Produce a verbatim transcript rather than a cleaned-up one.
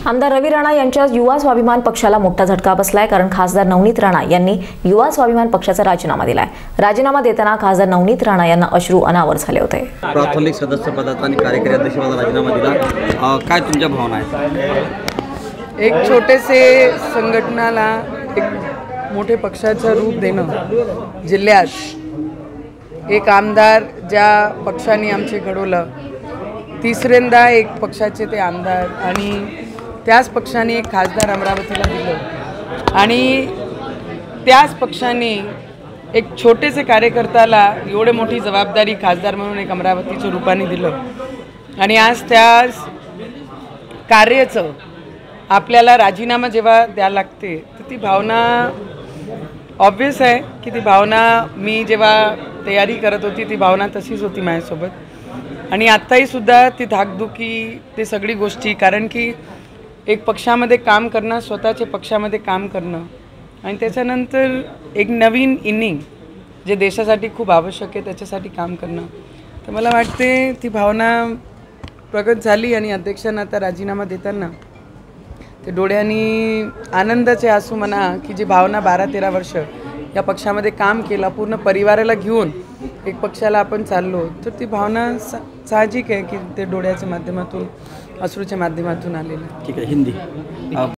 आमदार रवी राणा यांच्या युवा स्वाभिमान पक्षाला मोठा झटका बसलाय, कारण खासदार नवनीत राणा यांनी युवा स्वाभिमान पक्षाचा राजीनामा दिलाय। राजीनामा देताना खासदार नवनीत राणा यांना अश्रू अनावर झाले होते। प्राथमिक सदस्य पदाचा आणि कार्यकारी अध्यक्षपदाचा राजीनामा दिला, काय तुमच्या भावना आहेत? एक छोटेसे संघटनाला एक मोठे पक्षाचं रूप देणं, जिल्ह्यात एक आमदार ज्या पक्षाने आमचे घडवलं, तिसऱ्यांदा एक पक्षाचे ते आमदार आणि त्याच पक्षाने एक खासदार अमरावतीला दिलं आणि त्याच पक्षाने एक छोटेसे कार्यकर्त्याला एवढे मोठी जबाबदारी खासदार म्हणून एक अमरावतीच्या रूपाने दिलं आणि आज त्या कार्याचं आपल्याला राजीनामा जेव्हा द्यायला लागते तर ती भावना ऑब्वियस आहे की ती भावना मी जेव्हा तयारी करत होती ती भावना तशीच होती माझ्यासोबत आणि आत्ताही सुद्धा ती धाकधुकी ते सगळी गोष्टी, कारण की एक पक्षामध्ये काम करणं, स्वतःच्या पक्षामध्ये काम करणं आणि त्याच्यानंतर एक नवीन इनिंग जे देशासाठी खूप आवश्यक आहे त्याच्यासाठी काम करणं, तर मला वाटते ती भावना प्रगट झाली आणि अध्यक्षांना आता राजीनामा देताना ते डोळ्यांनी आनंदाचे आसू म्हणा की जी भावना बारा तेरा वर्ष या पक्षामध्ये काम केला, पूर्ण परिवाराला घेऊन एक पक्षाला आपण चाललो, तर ती भावना सा साहजिक आहे की ते डोळ्याच्या माध्यमातून, अश्रूच्या माध्यमातून आलेली। ठीक आहे, हिंदी